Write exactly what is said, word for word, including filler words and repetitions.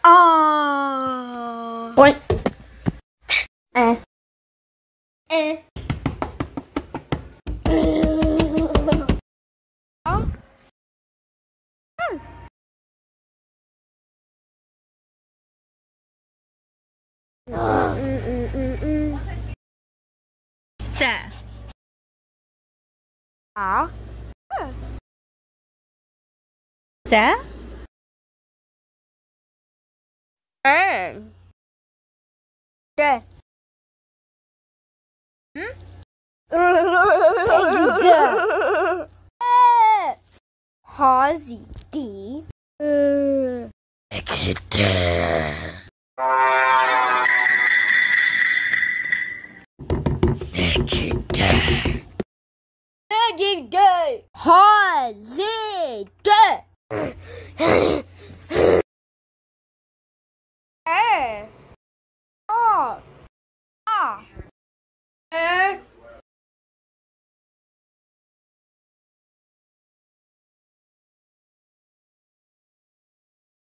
Ah. Oi. É. É. Ah. Sä. A. Sä. Ä. Ä. Hm? Hazy D. Day. Hazy D.